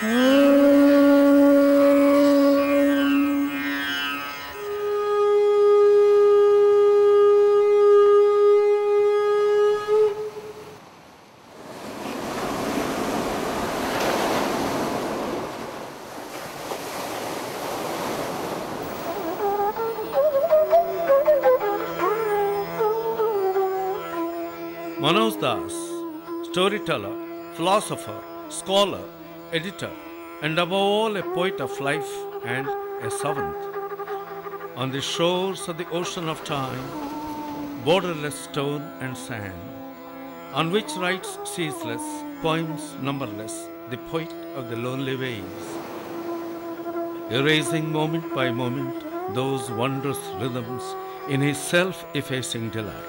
Manoj Das, storyteller, philosopher, scholar, editor, and above all a poet of life and a servant. On the shores of the ocean of time, borderless stone and sand, on which writes ceaseless, poems numberless, the poet of the lonely waves, erasing moment by moment those wondrous rhythms in his self-effacing delight.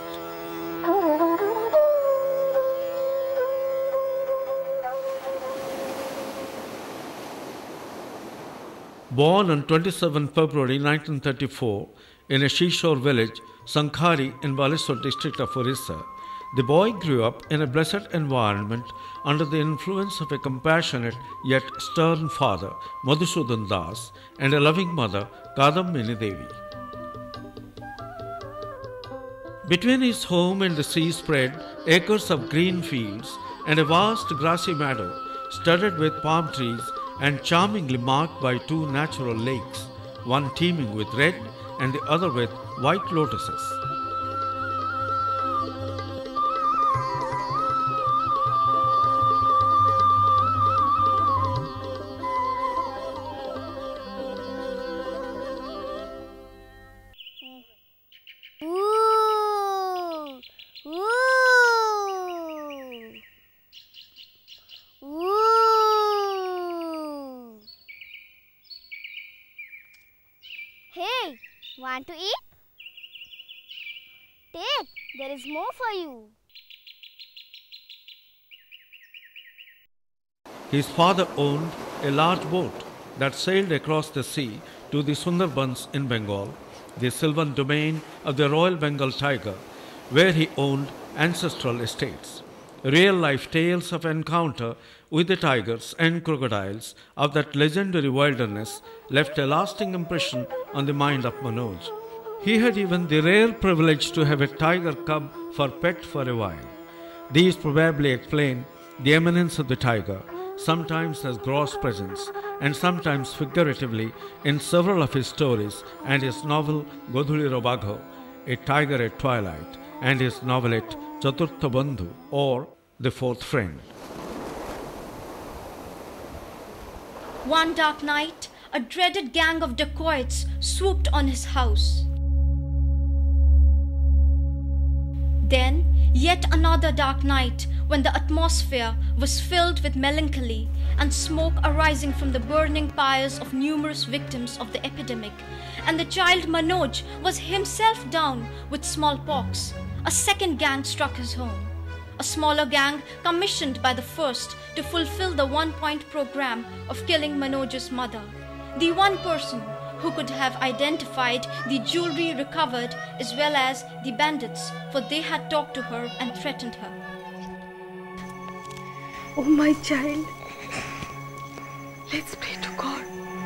Born on 27 February 1934 in a seashore village, Sankhari in Baleswar district of Orissa, the boy grew up in a blessed environment under the influence of a compassionate yet stern father, Madhusudan Das, and a loving mother, Kadambini Devi. Between his home and the sea spread acres of green fields and a vast grassy meadow studded with palm trees and charmingly marked by two natural lakes, one teeming with red and the other with white lotuses. Hey, want to eat? Take, there is more for you. His father owned a large boat that sailed across the sea to the Sundarbans in Bengal, the sylvan domain of the Royal Bengal tiger, where he owned ancestral estates. Real-life tales of encounter with the tigers and crocodiles of that legendary wilderness left a lasting impression on the mind of Manoj. He had even the rare privilege to have a tiger cub for pet for a while. These probably explain the eminence of the tiger, sometimes as gross presence and sometimes figuratively in several of his stories and his novel Godhuli Robagho, A Tiger at Twilight, and his novelette Chaturtha Bandhu, or The Fourth Friend. One dark night, a dreaded gang of dacoits swooped on his house. Then, yet another dark night when the atmosphere was filled with melancholy and smoke arising from the burning pyres of numerous victims of the epidemic, and the child Manoj was himself down with smallpox. A second gang struck his home. A smaller gang commissioned by the first to fulfill the one-point program of killing Manoj's mother. The one person who could have identified the jewelry recovered as well as the bandits, for they had talked to her and threatened her. Oh my child, let's pray to God.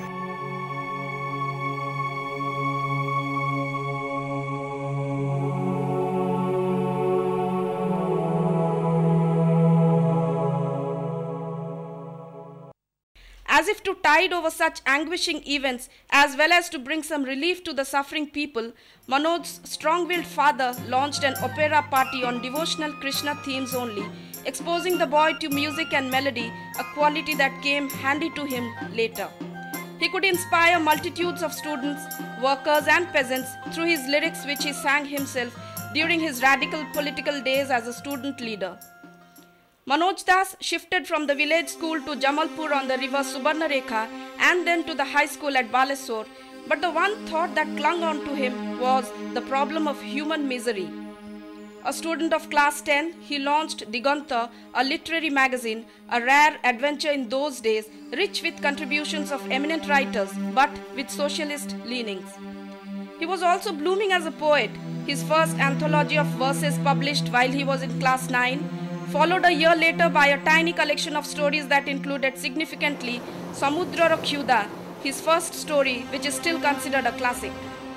As if to tide over such anguishing events, as well as to bring some relief to the suffering people, Manoj's strong-willed father launched an opera party on devotional Krishna themes only, exposing the boy to music and melody, a quality that came handy to him later. He could inspire multitudes of students, workers and peasants through his lyrics which he sang himself during his radical political days as a student leader. Manoj Das shifted from the village school to Jamalpur on the river Subarnarekha and then to the high school at Baleswar, but the one thought that clung on to him was the problem of human misery. A student of class 10, he launched Diganta, a literary magazine, a rare adventure in those days, rich with contributions of eminent writers, but with socialist leanings. He was also blooming as a poet. His first anthology of verses published while he was in class 9, followed a year later by a tiny collection of stories that included significantly Samudra Rakyuda, his first story, which is still considered a classic.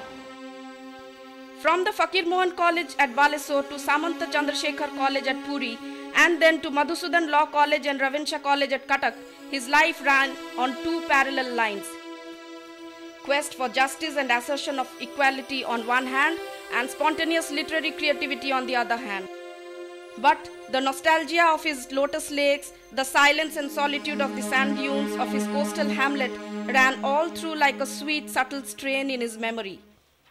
From the Fakir Mohan College at Balesore to Samanta Chandrasekhar College at Puri, and then to Madhusudan Law College and Ravinsha College at Cuttack, his life ran on two parallel lines. Quest for justice and assertion of equality on one hand, and spontaneous literary creativity on the other hand. But the nostalgia of his lotus lakes, the silence and solitude of the sand dunes of his coastal hamlet ran all through like a sweet, subtle strain in his memory.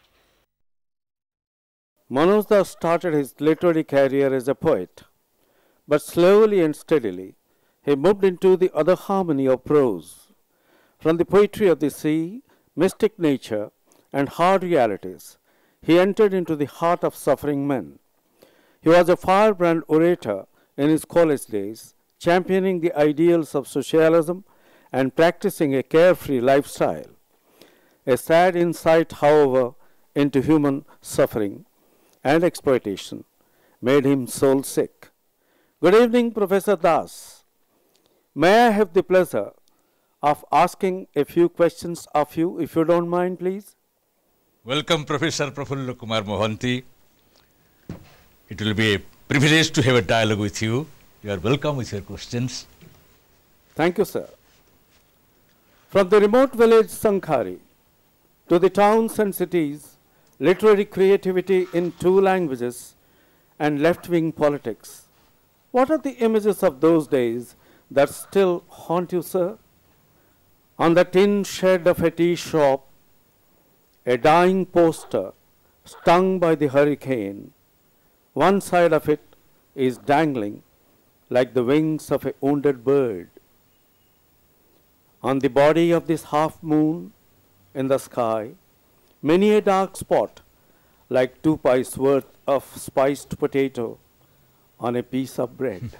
Manoj Das started his literary career as a poet, but slowly and steadily he moved into the other harmony of prose. From the poetry of the sea, mystic nature, and hard realities, he entered into the heart of suffering men. He was a firebrand orator in his college days, championing the ideals of socialism and practicing a carefree lifestyle. A sad insight, however, into human suffering and exploitation made him soul sick. Good evening, Professor Das. May I have the pleasure of asking a few questions of you, if you don't mind, please? Welcome, Professor Prafulla Kumar Mohanty. It will be a privilege to have a dialogue with you. You are welcome with your questions. Thank you, sir. From the remote village Sankhari to the towns and cities, literary creativity in two languages, and left-wing politics, what are the images of those days that still haunt you, sir? On the tin shed of a tea shop, a dying poster stung by the hurricane. One side of it is dangling like the wings of a wounded bird. On the body of this half moon in the sky, many a dark spot like 2 pies worth of spiced potato on a piece of bread.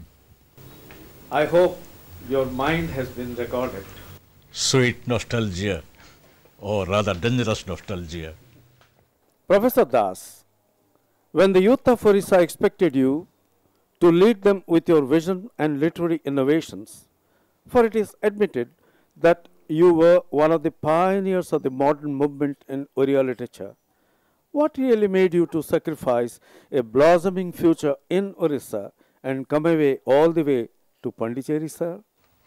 I hope your mind has been recorded. Sweet nostalgia, or rather dangerous nostalgia. Professor Das, when the youth of Orissa expected you to lead them with your vision and literary innovations, for it is admitted that you were one of the pioneers of the modern movement in Oriya literature, what really made you to sacrifice a blossoming future in Orissa and come away all the way to Pondicherry, sir?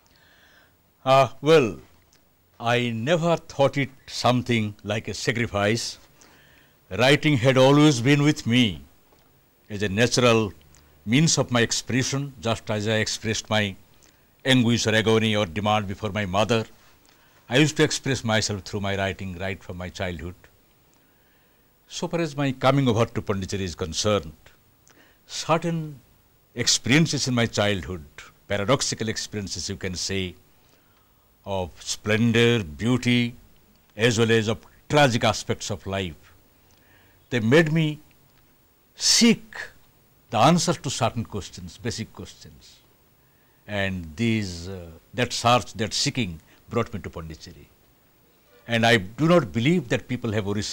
Well, I never thought it something like a sacrifice. Writing had always been with me as a natural means of my expression, just as I expressed my anguish or agony or demand before my mother. I used to express myself through my writing right from my childhood. So far as my coming over to Pondicherry is concerned, certain experiences in my childhood, paradoxical experiences you can say, of splendor, beauty, as well as of tragic aspects of life, they made me seek the answers to certain questions, basic questions. And that search, that seeking brought me to Pondicherry. And I do not believe that people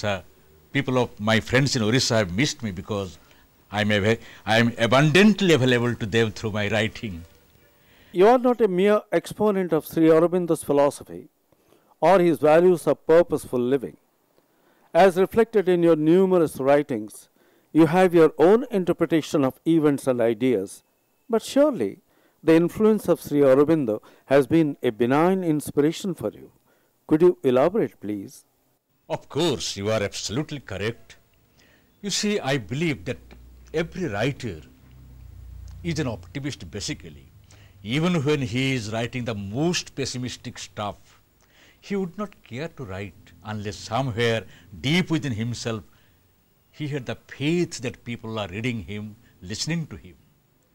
of my friends in Orissa have missed me, because I am abundantly available to them through my writing. You are not a mere exponent of Sri Aurobindo's philosophy or his values of purposeful living. As reflected in your numerous writings, you have your own interpretation of events and ideas, but surely the influence of Sri Aurobindo has been a benign inspiration for you. Could you elaborate, please? Of course, you are absolutely correct. You see, I believe that every writer is an optimist basically. Even when he is writing the most pessimistic stuff, he would not care to write unless somewhere deep within himself he had the faith that people are reading him, listening to him.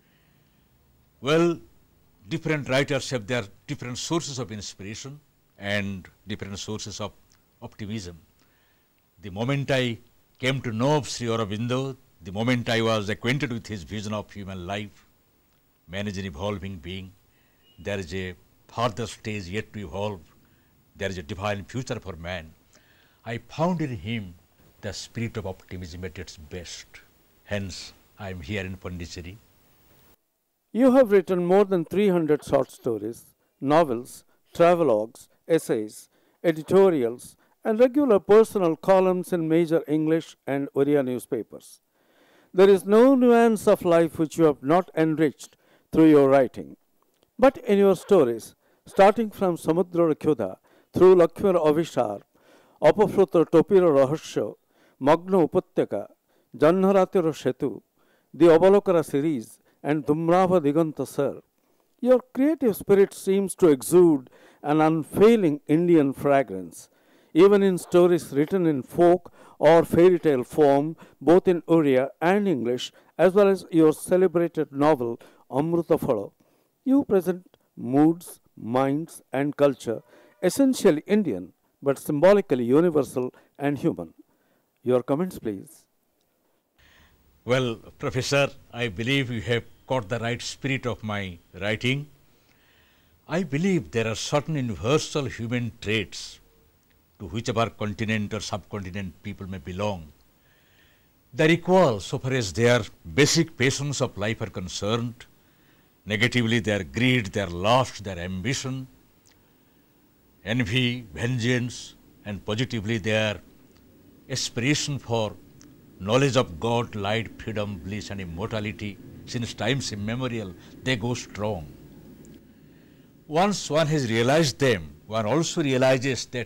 Well, different writers have their different sources of inspiration and different sources of optimism. The moment I came to know of Sri Aurobindo, the moment I was acquainted with his vision of human life, man is an evolving being, there is a further stage yet to evolve, there is a divine future for man. I found in him the spirit of optimism at its best. Hence, I am here in Pondicherry. You have written more than 300 short stories, novels, travelogues, essays, editorials, and regular personal columns in major English and Oriya newspapers. There is no nuance of life which you have not enriched through your writing. But in your stories, starting from Samudra Kyudha through Lakshmana Avishar, Apafrutra Topira Rahasya, Magna Upatyaka, Jannharatira Setu, the Avalokara series, and Dhumrava Diganta Sar, your creative spirit seems to exude an unfailing Indian fragrance, even in stories written in folk or fairy tale form, both in Oriya and English, as well as your celebrated novel Amrutaphala. You present moods, minds, and culture essentially Indian, but symbolically universal and human. Your comments, please. Well, Professor, I believe you have caught the right spirit of my writing. I believe there are certain universal human traits to whichever continent or subcontinent people may belong. They are equal so far as their basic passions of life are concerned. Negatively, their greed, their lust, their ambition, envy, vengeance, and positively their aspiration for knowledge of God, light, freedom, bliss, and immortality. Since times immemorial, they go strong. Once one has realized them, one also realizes that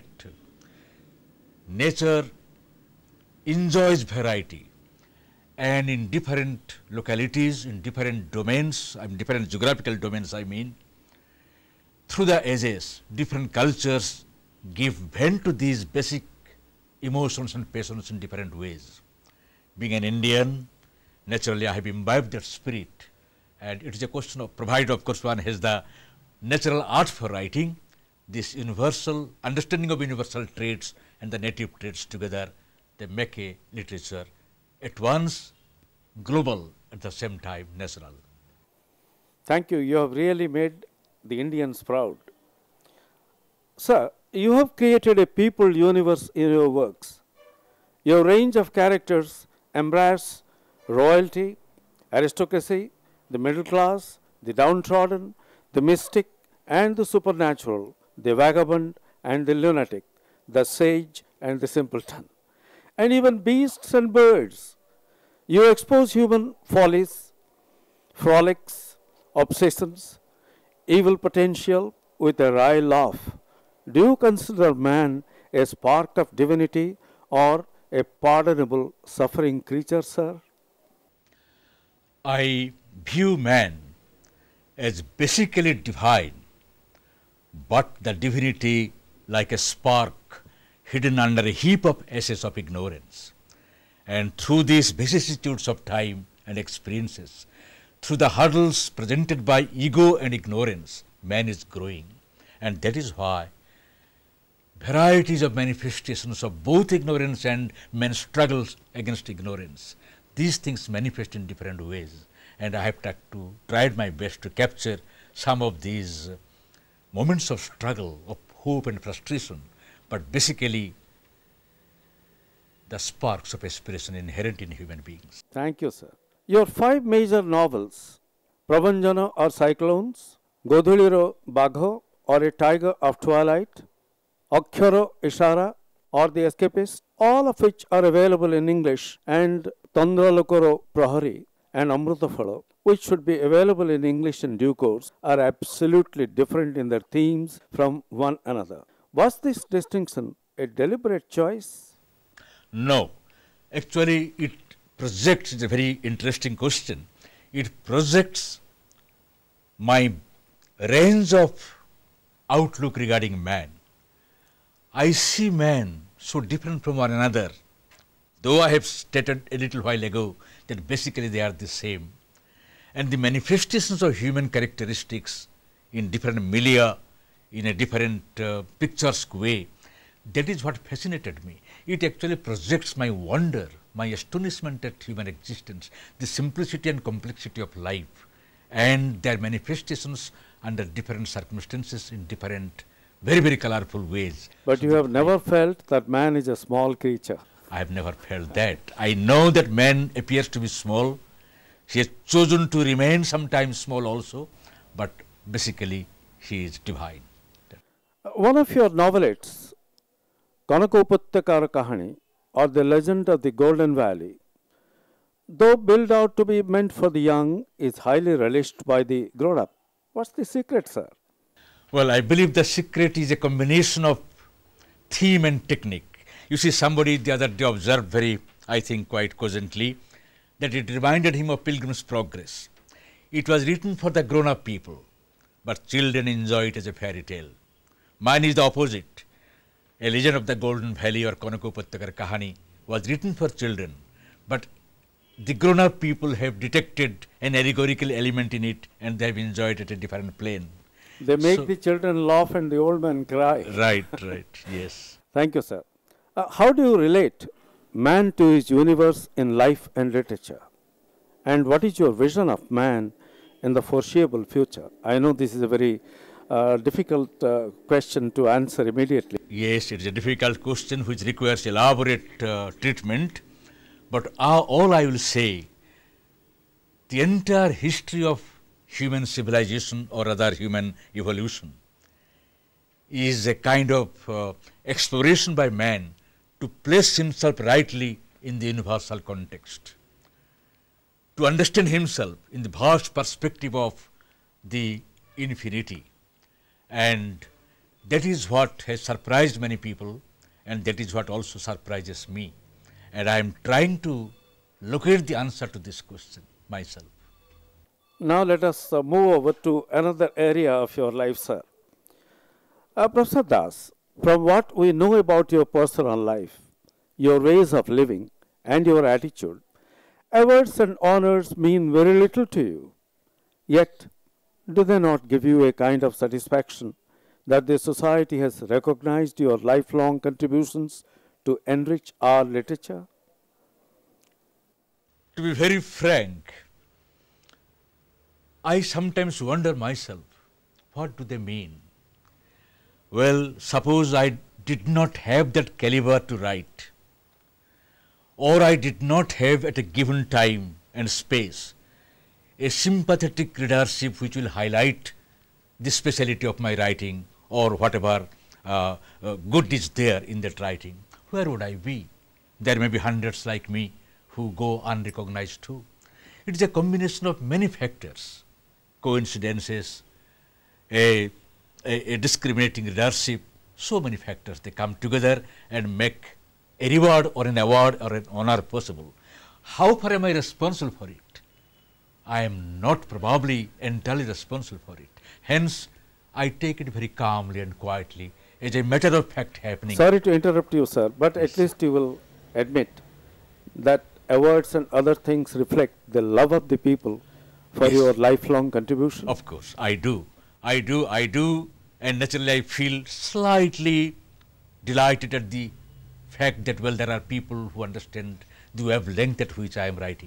nature enjoys variety, and in different localities, in different domains, different geographical domains, through the ages, different cultures give vent to these basic emotions and passions in different ways. Being an Indian, naturally I have imbibed that spirit, and it is a question of, provided of course one has the natural art for writing, this universal understanding of universal traits and the native traits together, they make a literature at once global, at the same time national. Thank you. You have really made the Indians proud. Sir, you have created a people universe in your works. Your range of characters embrace royalty, aristocracy, the middle class, the downtrodden, the mystic and the supernatural, the vagabond and the lunatic, the sage and the simpleton, and even beasts and birds. You expose human follies, frolics, obsessions, evil potential with a wry laugh. Do you consider man a spark of divinity or a pardonable suffering creature, sir? I view man as basically divine, but the divinity like a spark hidden under a heap of ashes of ignorance. And through these vicissitudes of time and experiences, through the hurdles presented by ego and ignorance, man is growing. And that is why varieties of manifestations of both ignorance and man's struggles against ignorance, these things manifest in different ways. And I have tried my best to capture some of these moments of struggle, of hope and frustration, but basically the sparks of aspiration inherent in human beings. Thank you, sir. Your 5 major novels, Prabhanjana or Cyclones, Godhuliro Bagho or A Tiger of Twilight, Akhyaro Ishara or The Escapist, all of which are available in English, and Tandralokoro Prahari and Amrutaphala, which should be available in English in due course, are absolutely different in their themes from one another. Was this distinction a deliberate choice? No. Actually, it projects, it's a very interesting question, it projects my range of outlook regarding man. I see man so different from one another, though I have stated a little while ago that basically they are the same. And the manifestations of human characteristics in different milieu, in a different picturesque way, that is what fascinated me. It actually projects my wonder, my astonishment at human existence, the simplicity and complexity of life, and their manifestations under different circumstances in different, very, very colorful ways. But you have never felt that man is a small creature. I have never felt that. I know that man appears to be small She has chosen to remain sometimes small also, but basically she is divine. One of your novelettes, Kanakopattakara Kahani, or The Legend of the Golden Valley, though billed out to be meant for the young, is highly relished by the grown-up. What's the secret, sir? Well, I believe the secret is a combination of theme and technique. You see, somebody the other day observed very, I think, quite cogently, that it reminded him of Pilgrim's Progress. It was written for the grown-up people, but children enjoy it as a fairy tale. Mine is the opposite. A Legend of the Golden Valley or Kanakopattakara Kahani was written for children, but the grown-up people have detected an allegorical element in it and they have enjoyed it at a different plane. They make the children laugh and the old men cry. Right, yes. Thank you, sir. How do you relate man to his universe in life and literature? And what is your vision of man in the foreseeable future? I know this is a very difficult question to answer immediately. Yes, it is a difficult question which requires elaborate treatment. But all I will say, the entire history of human civilization or rather human evolution is a kind of exploration by man to place himself rightly in the universal context, to understand himself in the vast perspective of the infinity. And that is what has surprised many people, and that is what also surprises me. And I am trying to locate the answer to this question myself. Now let us move over to another area of your life, sir. Professor Das, from what we know about your personal life, your ways of living and your attitude, awards and honors mean very little to you. Yet, do they not give you a kind of satisfaction that the society has recognized your lifelong contributions to enrich our literature? To be very frank, I sometimes wonder myself, what do they mean? Well, suppose I did not have that caliber to write, or I did not have at a given time and space a sympathetic readership which will highlight the speciality of my writing or whatever good is there in that writing. Where would I be? There may be hundreds like me who go unrecognized too. It is a combination of many factors, coincidences, a discriminating readership, so many factors. They come together and make a reward or an award or an honor possible. How far am I responsible for it? I am not probably entirely responsible for it. Hence, I take it very calmly and quietly as a matter of fact happening. Sorry to interrupt you, sir, but at least you will admit that awards and other things reflect the love of the people for your lifelong contribution. Of course, I do, and naturally I feel slightly delighted at the fact that, well, there are people who understand the wavelength at which I am writing.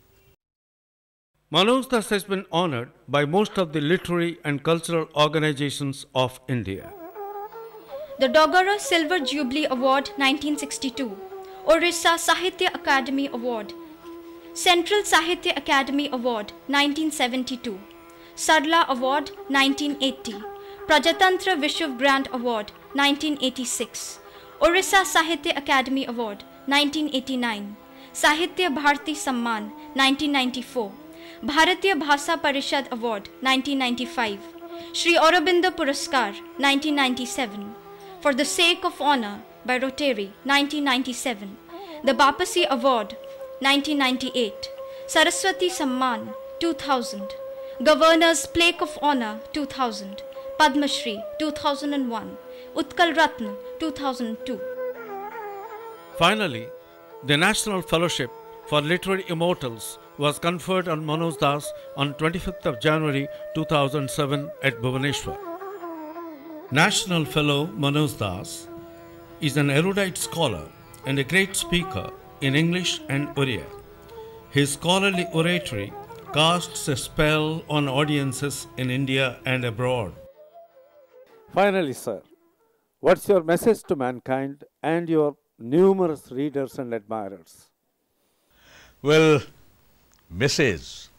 Manoj Das has been honored by most of the literary and cultural organizations of India. The Dogara Silver Jubilee Award 1962, Orissa Sahitya Academy Award, Central Sahitya Academy Award 1972, Sarla Award 1980, Prajatantra Vishwa Grant Award 1986, Orissa Sahitya Academy Award 1989, Sahitya Bharati Samman 1994, Bharatiya Bhasa Parishad Award 1995, Shri Aurobindo Puraskar 1997, For the Sake of Honor by Rotary 1997, the Bapasi Award 1998, Saraswati Samman 2000, Governor's Plaque of Honor 2000, Padma Shri 2001, Utkal Ratna 2002. Finally, the National Fellowship for Literary Immortals was conferred on Manoj Das on 25th of January 2007 at Bhubaneswar. National Fellow Manoj Das is an erudite scholar and a great speaker in English and Oriya. His scholarly oratory casts a spell on audiences in India and abroad. Finally, sir, what's your message to mankind and your numerous readers and admirers? Well, message.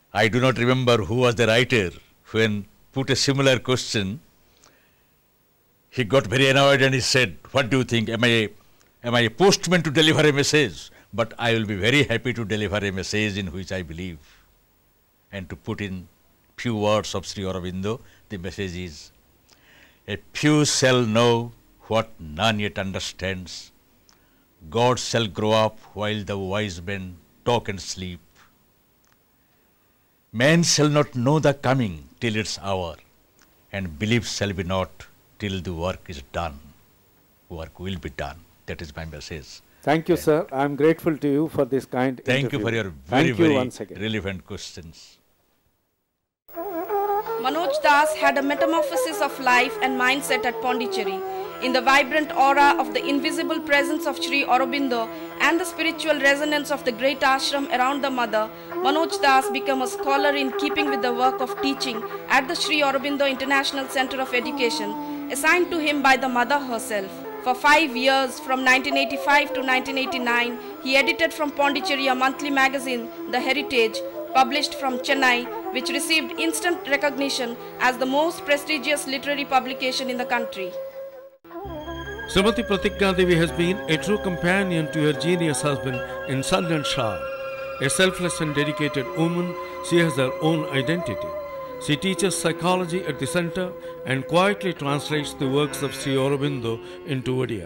I do not remember who was the writer when put a similar question. He got very annoyed and he said, "What do you think? Am I a postman to deliver a message? But I will be very happy to deliver a message in which I believe." And to put in few words of Sri Aurobindo, the message is, "A few shall know what none yet understands. God shall grow up while the wise men talk and sleep. Man shall not know the coming till its hour, and belief shall be not till the work is done. Work will be done." That is my message. Thank you, sir. I am grateful to you for this kind Thank interview. you for your Thank very, you once very again. relevant questions. Manoj Das had a metamorphosis of life and mindset at Pondicherry. In the vibrant aura of the invisible presence of Sri Aurobindo and the spiritual resonance of the great ashram around the mother, Manoj Das became a scholar in keeping with the work of teaching at the Sri Aurobindo International Center of Education, assigned to him by the mother herself. For 5 years, from 1985 to 1989, he edited from Pondicherry a monthly magazine, The Heritage, published from Chennai, which received instant recognition as the most prestigious literary publication in the country. Srimati Pratigya Devi has been a true companion to her genius husband in Sun and Shah. A selfless and dedicated woman, she has her own identity. She teaches psychology at the center and quietly translates the works of Sri Aurobindo into Odia.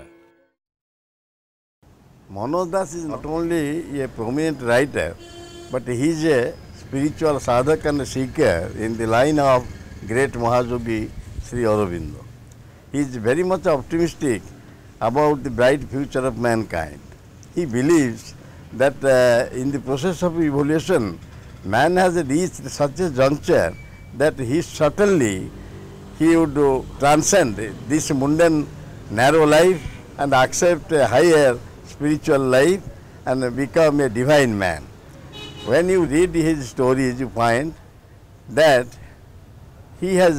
Manoj Das is not only a prominent writer, but he is a spiritual sadhak and seeker in the line of great Mahayogi Sri Aurobindo. He is very much optimistic about the bright future of mankind. He believes that in the process of evolution, man has reached such a juncture that he would transcend this mundane, narrow life and accept a higher spiritual life and become a divine man. When you read his stories, you find that he has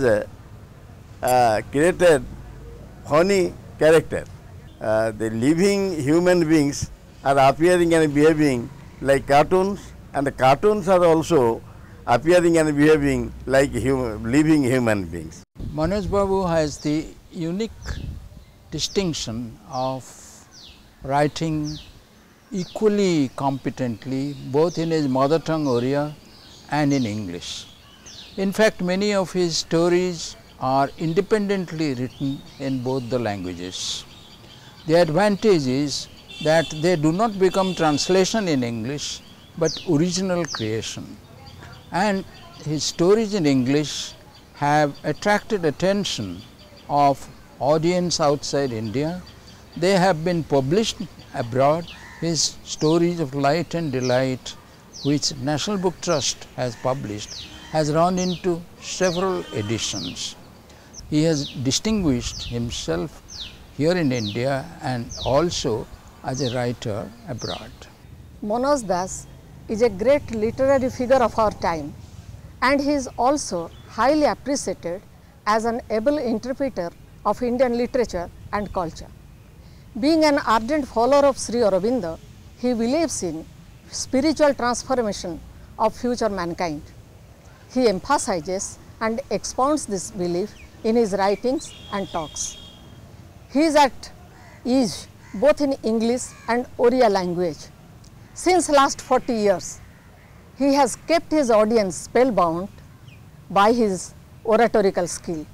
created funny character. The living human beings are appearing and behaving like cartoons, and the cartoons are also appearing and behaving like living human beings. Manoj Babu has the unique distinction of writing equally competently both in his mother tongue Oriya and in English. In fact, many of his stories are independently written in both the languages. The advantage is that they do not become translation in English, but original creation. And his stories in English have attracted attention of audience outside India. They have been published abroad. His stories of light and delight, which National Book Trust has published, has run into several editions. He has distinguished himself here in India and also as a writer abroad. Manoj Das is a great literary figure of our time, and he is also highly appreciated as an able interpreter of Indian literature and culture. Being an ardent follower of Sri Aurobindo, he believes in spiritual transformation of future mankind. He emphasizes and expounds this belief in his writings and talks. He is at ease both in English and Oriya language. Since last 40 years, he has kept his audience spellbound by his oratorical skill.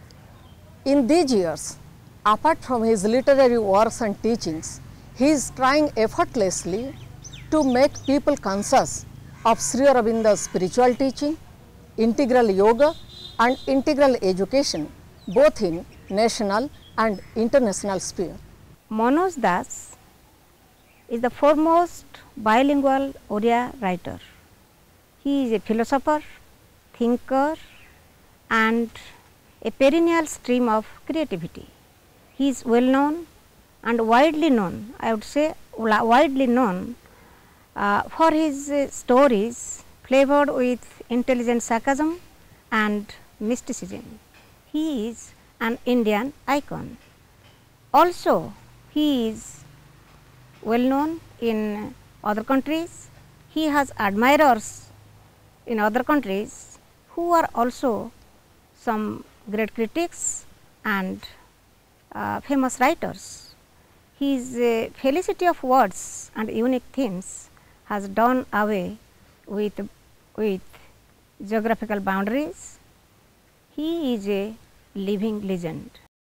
In these years, apart from his literary works and teachings, he is trying effortlessly to make people conscious of Sri Aurobindo's spiritual teaching, integral yoga and integral education both in national and international sphere. Manoj Das is the foremost bilingual Oriya writer. He is a philosopher, thinker and a perennial stream of creativity. He is well known and widely known, I would say widely known for his stories flavored with intelligent sarcasm and mysticism. He is an Indian icon. Also, he is well known in other countries. He has admirers in other countries who are also some great critics and famous writers. His felicity of words and unique themes has done away with geographical boundaries. He is a living legend.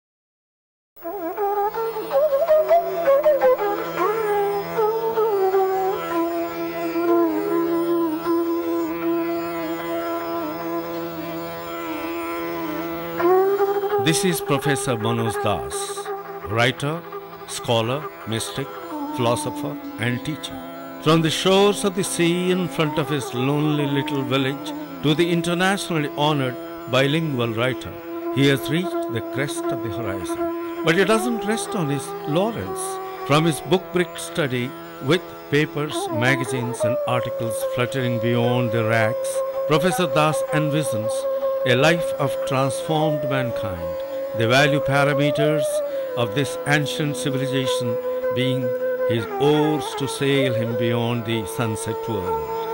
This is Professor Manoj Das, writer, scholar, mystic, philosopher and teacher. From the shores of the sea in front of his lonely little village to the internationally honored bilingual writer, he has reached the crest of the horizon. But he doesn't rest on his laurels. From his book-brick study with papers, magazines and articles fluttering beyond the racks, Professor Das envisions a life of transformed mankind, the value parameters of this ancient civilization being his oars to sail him beyond the sunset world.